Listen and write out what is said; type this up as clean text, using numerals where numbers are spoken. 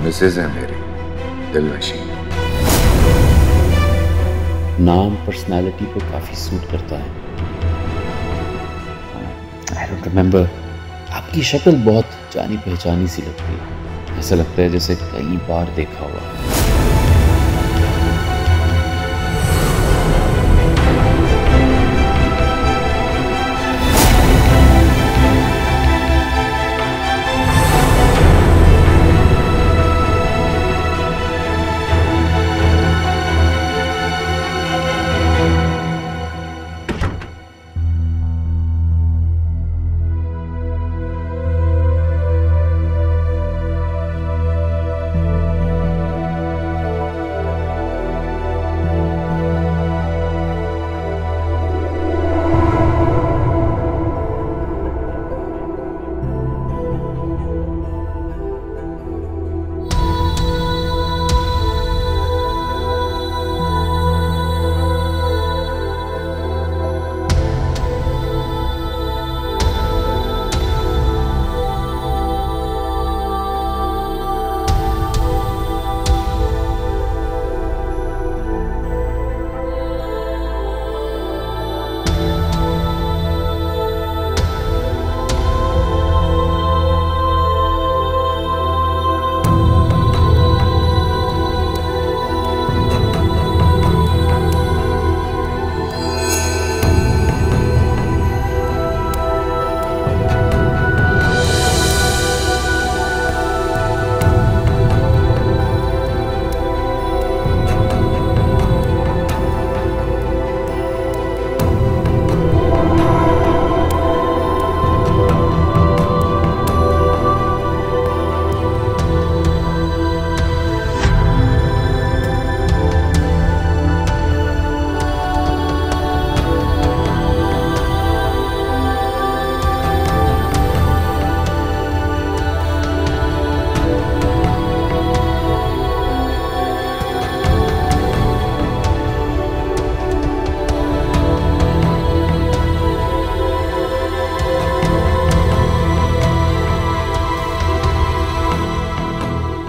Mrs है मेरी, दिलनशीन। नाम पर्सनालिटी पे काफी सूट करता है। आई डोंट रिमेम्बर, आपकी शक्ल बहुत जानी पहचानी सी लगती है। ऐसा लगता है जैसे कई बार देखा हुआ।